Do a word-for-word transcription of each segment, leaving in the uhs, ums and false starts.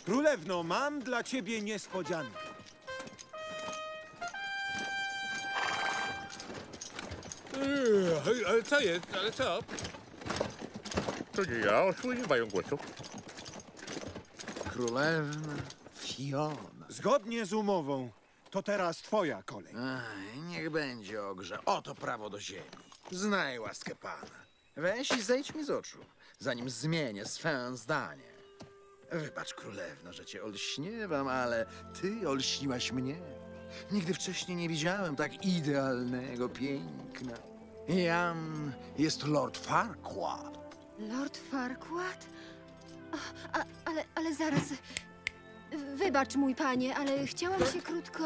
Królewno, mam dla ciebie niespodziankę. Eee, ale co jest? Ale co? To nie ja, osły nie mają głosu. Królewna Fiona. Zgodnie z umową, to teraz twoja kolej. Aj, niech będzie, ogrze. Oto prawo do ziemi. Znaj łaskę pana. Weź i zejdź mi z oczu, zanim zmienię swe zdanie. Wybacz, królewno, że cię olśniewam, ale ty olśniłaś mnie. Nigdy wcześniej nie widziałem tak idealnego piękna. Jam jest Lord Farquaad. Lord Farquaad? O, a, ale, ale zaraz... Wybacz, mój panie, ale chciałam się krótko...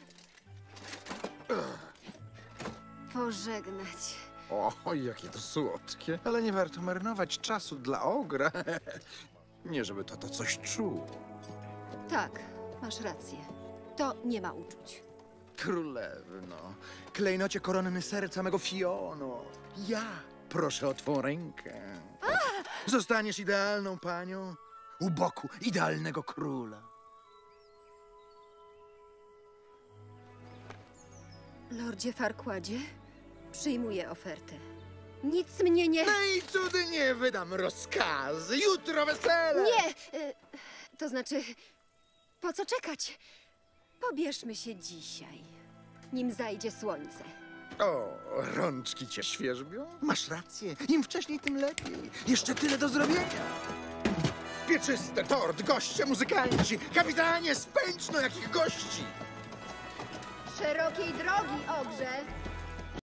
pożegnać. O, jakie to słodkie. Ale nie warto marnować czasu dla ogra. Nie, żeby to to coś czuł. Tak, masz rację. To nie ma uczuć. Królewno, klejnocie koronny serca mego Fiono. Ja proszę o twą rękę. Zostaniesz idealną panią u boku idealnego króla. Lordzie Farquaadzie, przyjmuję ofertę. Nic mnie nie... No i cudy nie wydam rozkazy. Jutro wesele. Nie! Y, to znaczy, po co czekać? Pobierzmy się dzisiaj, nim zajdzie słońce. O, rączki cię świerzbią? Masz rację. Im wcześniej, tym lepiej. Jeszcze tyle do zrobienia. Pieczyste, tort, goście, muzykanci. Kapitanie, spędź no jakich gości. Szerokiej drogi, ogrze!